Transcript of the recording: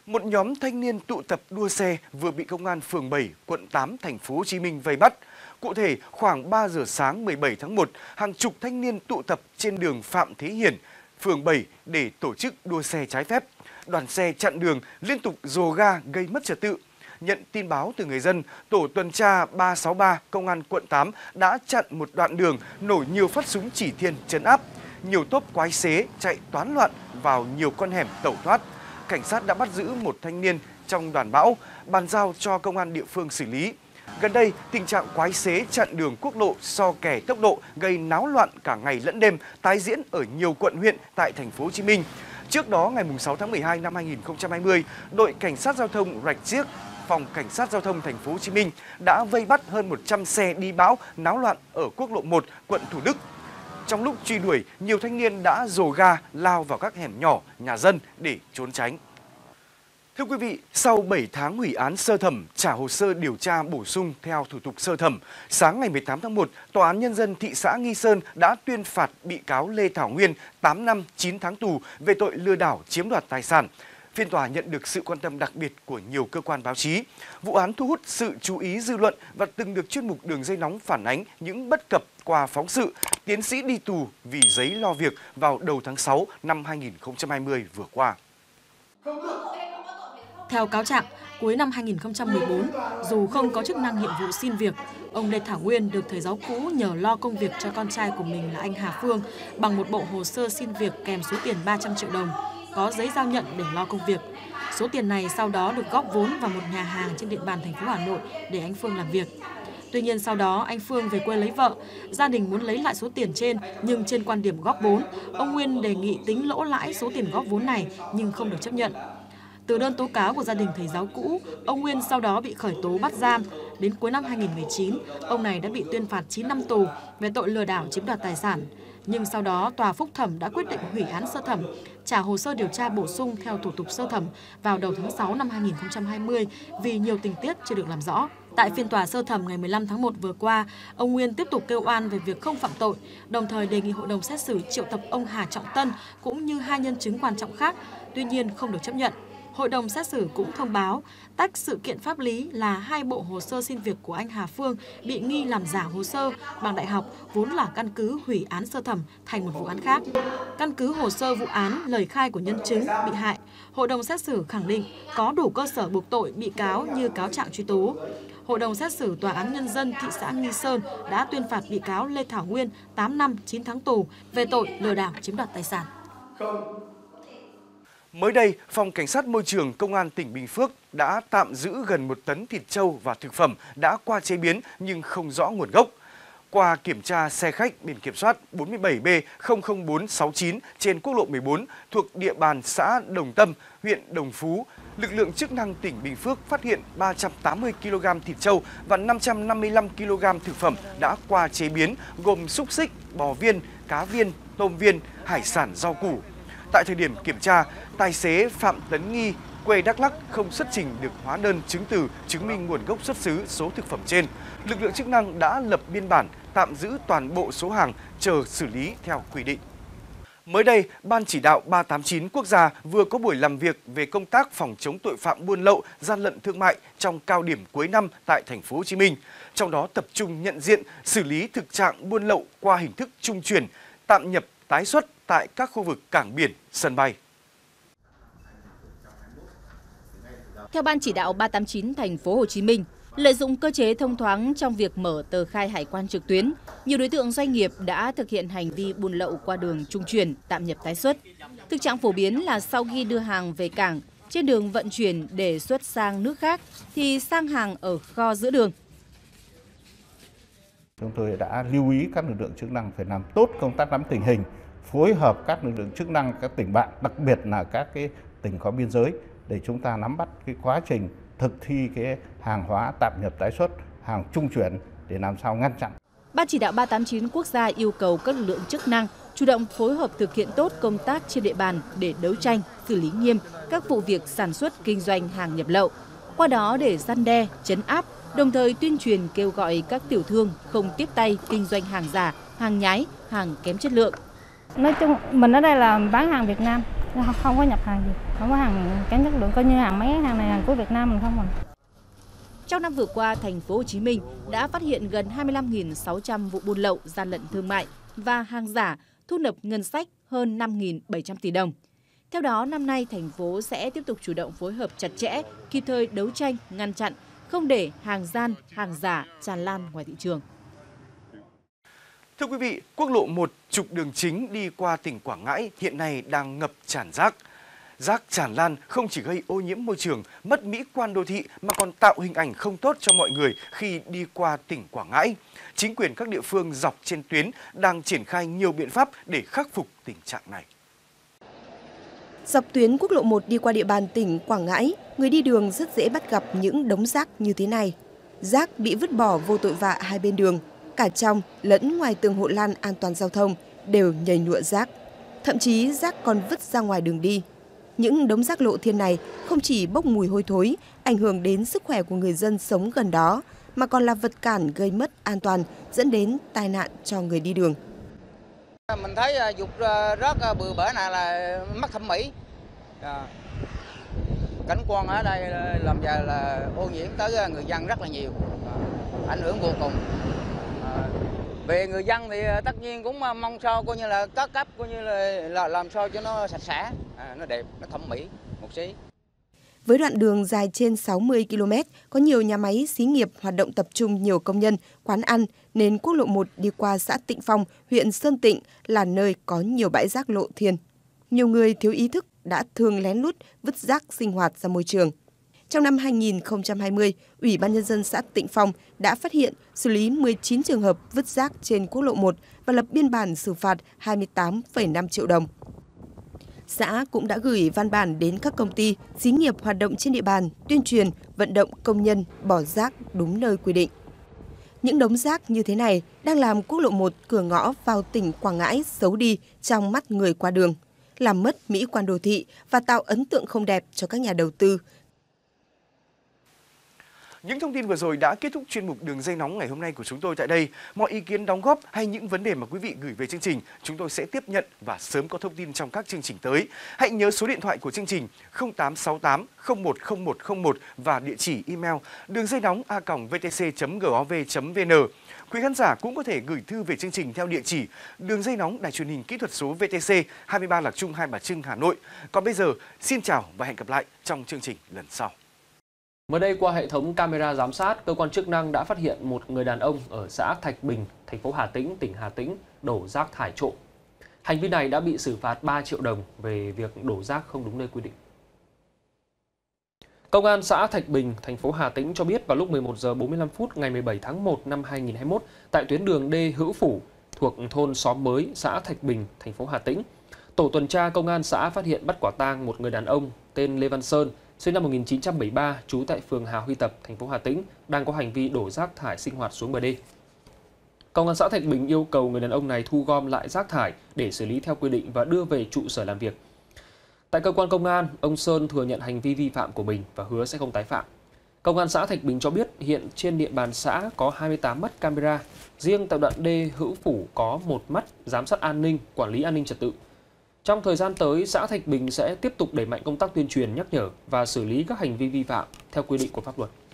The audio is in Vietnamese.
Một nhóm thanh niên tụ tập đua xe vừa bị công an phường 7, quận 8, thành phố Hồ Chí Minh vây bắt. Cụ thể, khoảng 3 giờ sáng 17 tháng 1, hàng chục thanh niên tụ tập trên đường Phạm Thế Hiển, phường 7 để tổ chức đua xe trái phép. Đoàn xe chặn đường, liên tục dồ ga gây mất trật tự. Nhận tin báo từ người dân, tổ tuần tra 363 Công an quận 8 đã chặn một đoạn đường nổ nhiều phát súng chỉ thiên trấn áp. Nhiều tốp quái xế chạy toán loạn vào nhiều con hẻm tẩu thoát. Cảnh sát đã bắt giữ một thanh niên trong đoàn bão, bàn giao cho công an địa phương xử lý. Gần đây, tình trạng quái xế chặn đường quốc lộ so kè tốc độ gây náo loạn cả ngày lẫn đêm tái diễn ở nhiều quận huyện tại thành phố Hồ Chí Minh. Trước đó, ngày 6 tháng 12 năm 2020, đội cảnh sát giao thông Rạch Chiếc, Phòng Cảnh sát Giao thông thành phố Hồ Chí Minh đã vây bắt hơn 100 xe đi bão náo loạn ở quốc lộ 1, quận Thủ Đức. Trong lúc truy đuổi, nhiều thanh niên đã dồ ga lao vào các hẻm nhỏ, nhà dân để trốn tránh. Thưa quý vị, sau 7 tháng hủy án sơ thẩm, trả hồ sơ điều tra bổ sung theo thủ tục sơ thẩm, sáng ngày 18 tháng 1, Tòa án Nhân dân thị xã Nghi Sơn đã tuyên phạt bị cáo Lê Thảo Nguyên 8 năm 9 tháng tù về tội lừa đảo chiếm đoạt tài sản. Phiên tòa nhận được sự quan tâm đặc biệt của nhiều cơ quan báo chí. Vụ án thu hút sự chú ý dư luận và từng được chuyên mục Đường dây nóng phản ánh những bất cập qua phóng sự "Tiến sĩ đi tù vì giấy lo việc" vào đầu tháng 6 năm 2020 vừa qua. Theo cáo trạng, cuối năm 2014, dù không có chức năng nhiệm vụ xin việc, ông Lê Thảo Nguyên được thầy giáo cũ nhờ lo công việc cho con trai của mình là anh Hà Phương bằng một bộ hồ sơ xin việc kèm số tiền 300 triệu đồng, có giấy giao nhận để lo công việc. Số tiền này sau đó được góp vốn vào một nhà hàng trên địa bàn thành phố Hà Nội để anh Phương làm việc. Tuy nhiên sau đó anh Phương về quê lấy vợ, gia đình muốn lấy lại số tiền trên nhưng trên quan điểm góp vốn, ông Nguyên đề nghị tính lỗ lãi số tiền góp vốn này nhưng không được chấp nhận. Từ đơn tố cáo của gia đình thầy giáo cũ, ông Nguyên sau đó bị khởi tố bắt giam. Đến cuối năm 2019, ông này đã bị tuyên phạt 9 năm tù về tội lừa đảo chiếm đoạt tài sản. Nhưng sau đó, Tòa Phúc thẩm đã quyết định hủy án sơ thẩm, trả hồ sơ điều tra bổ sung theo thủ tục sơ thẩm vào đầu tháng 6 năm 2020 vì nhiều tình tiết chưa được làm rõ. Tại phiên tòa sơ thẩm ngày 15 tháng 1 vừa qua, ông Nguyên tiếp tục kêu oan về việc không phạm tội, đồng thời đề nghị hội đồng xét xử triệu tập ông Hà Trọng Tân cũng như hai nhân chứng quan trọng khác, tuy nhiên không được chấp nhận. Hội đồng xét xử cũng thông báo tách sự kiện pháp lý là hai bộ hồ sơ xin việc của anh Hà Phương bị nghi làm giả hồ sơ bằng đại học vốn là căn cứ hủy án sơ thẩm thành một vụ án khác. Căn cứ hồ sơ vụ án, lời khai của nhân chứng, bị hại, hội đồng xét xử khẳng định có đủ cơ sở buộc tội bị cáo như cáo trạng truy tố. Hội đồng xét xử Tòa án Nhân dân thị xã Nghi Sơn đã tuyên phạt bị cáo Lê Thảo Nguyên 8 năm 9 tháng tù về tội lừa đảo chiếm đoạt tài sản. Mới đây, Phòng Cảnh sát Môi trường Công an tỉnh Bình Phước đã tạm giữ gần 1 tấn thịt trâu và thực phẩm đã qua chế biến nhưng không rõ nguồn gốc. Qua kiểm tra xe khách biển kiểm soát 47B00469 trên quốc lộ 14 thuộc địa bàn xã Đồng Tâm, huyện Đồng Phú, lực lượng chức năng tỉnh Bình Phước phát hiện 380 kg thịt trâu và 555 kg thực phẩm đã qua chế biến gồm xúc xích, bò viên, cá viên, tôm viên, hải sản, rau củ. Tại thời điểm kiểm tra, tài xế Phạm Tấn Nghi, quê Đắk Lắk không xuất trình được hóa đơn chứng từ chứng minh nguồn gốc xuất xứ số thực phẩm trên. Lực lượng chức năng đã lập biên bản tạm giữ toàn bộ số hàng chờ xử lý theo quy định. Mới đây, Ban chỉ đạo 389 quốc gia vừa có buổi làm việc về công tác phòng chống tội phạm buôn lậu, gian lận thương mại trong cao điểm cuối năm tại thành phố Hồ Chí Minh. Trong đó tập trung nhận diện, xử lý thực trạng buôn lậu qua hình thức trung chuyển, tạm nhập, tái xuất tại các khu vực cảng biển, sân bay. Theo Ban chỉ đạo 389 thành phố Hồ Chí Minh, lợi dụng cơ chế thông thoáng trong việc mở tờ khai hải quan trực tuyến, nhiều đối tượng doanh nghiệp đã thực hiện hành vi buôn lậu qua đường trung chuyển, tạm nhập tái xuất. Thực trạng phổ biến là sau khi đưa hàng về cảng, trên đường vận chuyển để xuất sang nước khác thì sang hàng ở kho giữa đường. Chúng tôi đã lưu ý các lực lượng chức năng phải làm tốt công tác nắm tình hình, phối hợp các lực lượng chức năng các tỉnh bạn, đặc biệt là các cái tỉnh có biên giới để chúng ta nắm bắt cái quá trình thực thi cái hàng hóa tạm nhập tái xuất, hàng trung chuyển để làm sao ngăn chặn. Ban chỉ đạo 389 quốc gia yêu cầu các lực lượng chức năng chủ động phối hợp thực hiện tốt công tác trên địa bàn để đấu tranh, xử lý nghiêm các vụ việc sản xuất kinh doanh hàng nhập lậu. Qua đó để răn đe, trấn áp, đồng thời tuyên truyền kêu gọi các tiểu thương không tiếp tay kinh doanh hàng giả, hàng nhái, hàng kém chất lượng. Nói chung mình ở đây là bán hàng Việt Nam, không có nhập hàng gì. Không có hàng kém chất lượng, coi như hàng mấy hàng này hàng của Việt Nam mình không à. Trong năm vừa qua, thành phố Hồ Chí Minh đã phát hiện gần 25.600 vụ buôn lậu, gian lận thương mại và hàng giả, thu nộp ngân sách hơn 5.700 tỷ đồng. Theo đó, năm nay thành phố sẽ tiếp tục chủ động phối hợp chặt chẽ, kịp thời đấu tranh, ngăn chặn, không để hàng gian, hàng giả tràn lan ngoài thị trường. Thưa quý vị, quốc lộ 1 trục đường chính đi qua tỉnh Quảng Ngãi hiện nay đang ngập tràn rác. Rác tràn lan không chỉ gây ô nhiễm môi trường, mất mỹ quan đô thị mà còn tạo hình ảnh không tốt cho mọi người khi đi qua tỉnh Quảng Ngãi. Chính quyền các địa phương dọc trên tuyến đang triển khai nhiều biện pháp để khắc phục tình trạng này. Dọc tuyến quốc lộ 1 đi qua địa bàn tỉnh Quảng Ngãi, người đi đường rất dễ bắt gặp những đống rác như thế này. Rác bị vứt bỏ vô tội vạ hai bên đường, cả trong lẫn ngoài tường hộ lan an toàn giao thông đều nhầy nhụa rác. Thậm chí rác còn vứt ra ngoài đường đi. Những đống rác lộ thiên này không chỉ bốc mùi hôi thối, ảnh hưởng đến sức khỏe của người dân sống gần đó, mà còn là vật cản gây mất an toàn, dẫn đến tai nạn cho người đi đường. Mình thấy dục rác bừa bãi này là mất thẩm mỹ. Cảnh quan ở đây làm giờ là ô nhiễm tới người dân rất là nhiều, ảnh hưởng vô cùng. Về người dân thì tất nhiên cũng mong sao coi như là các cấp coi như là làm sao cho nó sạch sẽ, nó đẹp, nó thẩm mỹ một xí. Với đoạn đường dài trên 60 km, có nhiều nhà máy, xí nghiệp hoạt động tập trung nhiều công nhân, quán ăn, nên quốc lộ 1 đi qua xã Tịnh Phong, huyện Sơn Tịnh là nơi có nhiều bãi rác lộ thiên. Nhiều người thiếu ý thức đã thường lén lút vứt rác sinh hoạt ra môi trường. Trong năm 2020, Ủy ban Nhân dân xã Tịnh Phong đã phát hiện xử lý 19 trường hợp vứt rác trên quốc lộ 1 và lập biên bản xử phạt 28,5 triệu đồng. Xã cũng đã gửi văn bản đến các công ty, xí nghiệp hoạt động trên địa bàn, tuyên truyền, vận động công nhân bỏ rác đúng nơi quy định. Những đống rác như thế này đang làm quốc lộ 1 cửa ngõ vào tỉnh Quảng Ngãi xấu đi trong mắt người qua đường, làm mất mỹ quan đô thị và tạo ấn tượng không đẹp cho các nhà đầu tư. Những thông tin vừa rồi đã kết thúc chuyên mục Đường dây nóng ngày hôm nay của chúng tôi tại đây. Mọi ý kiến đóng góp hay những vấn đề mà quý vị gửi về chương trình, chúng tôi sẽ tiếp nhận và sớm có thông tin trong các chương trình tới. Hãy nhớ số điện thoại của chương trình 0868 010101 và địa chỉ email đường dây nóng@vtc.gov.vn. Quý khán giả cũng có thể gửi thư về chương trình theo địa chỉ Đường dây nóng Đài truyền hình kỹ thuật số VTC 23 Lạc Trung, Hai Bà Trưng, Hà Nội. Còn bây giờ, xin chào và hẹn gặp lại trong chương trình lần sau. Mới đây, qua hệ thống camera giám sát, cơ quan chức năng đã phát hiện một người đàn ông ở xã Thạch Bình, thành phố Hà Tĩnh, tỉnh Hà Tĩnh đổ rác thải trộm. Hành vi này đã bị xử phạt 3 triệu đồng về việc đổ rác không đúng nơi quy định. Công an xã Thạch Bình, thành phố Hà Tĩnh cho biết vào lúc 11 giờ 45 phút ngày 17 tháng 1 năm 2021 tại tuyến đường D Hữu Phủ thuộc thôn Xóm Mới, xã Thạch Bình, thành phố Hà Tĩnh, tổ tuần tra công an xã phát hiện bắt quả tang một người đàn ông tên Lê Văn Sơn, sinh năm 1973, trú tại phường Hà Huy Tập, thành phố Hà Tĩnh, đang có hành vi đổ rác thải sinh hoạt xuống bờ đê. Công an xã Thạch Bình yêu cầu người đàn ông này thu gom lại rác thải để xử lý theo quy định và đưa về trụ sở làm việc. Tại cơ quan công an, ông Sơn thừa nhận hành vi vi phạm của mình và hứa sẽ không tái phạm. Công an xã Thạch Bình cho biết hiện trên địa bàn xã có 28 mắt camera, riêng tại đoạn D Hữu Phủ có 1 mắt giám sát an ninh, quản lý an ninh trật tự. Trong thời gian tới, xã Thạch Bình sẽ tiếp tục đẩy mạnh công tác tuyên truyền, nhắc nhở và xử lý các hành vi vi phạm theo quy định của pháp luật.